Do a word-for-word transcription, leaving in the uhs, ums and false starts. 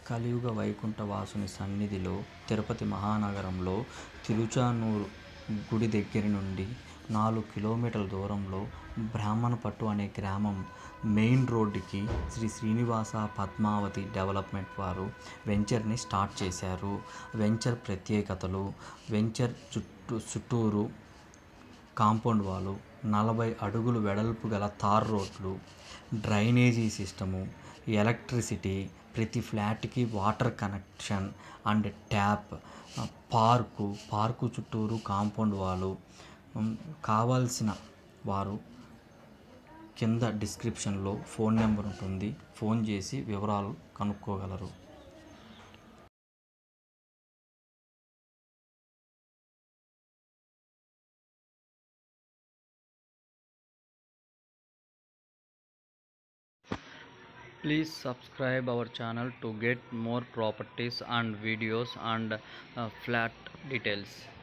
కలియుగ వైకుంఠవాసుని సన్నిధిలో తిరుపతి మహానగరంలో తిరుచానూరు గుడి దగ్గర నుండి నాలుగు కిలోమీటర్ల దూరంలో బ్రాహ్మణపట్టు అనే గ్రామం మెయిన్ రోడ్డుకి శ్రీ శ్రీనివాస పద్మావతి డెవలప్మెంట్ వారు వెంచర్ని స్టార్ట్ చేశారు. వెంచర్ ప్రత్యేకతలు: వెంచర్ చుట్టూ చుట్టూరు కాంపౌండ్ వాలు, నలభై అడుగులు వెడల్పు గల తార్ రోడ్లు, డ్రైనేజీ సిస్టము, ఎలక్ట్రిసిటీ, ప్రతి ఫ్లాట్కి water connection and tap, park park చుట్టూరు కాంపౌండ్ వాలు. కావాల్సిన వారు కింద డిస్క్రిప్షన్లో ఫోన్ నెంబర్ ఉంటుంది, ఫోన్ చేసి వివరాలు కనుక్కోగలరు. Please subscribe our channel to get more properties and videos and uh, flat details.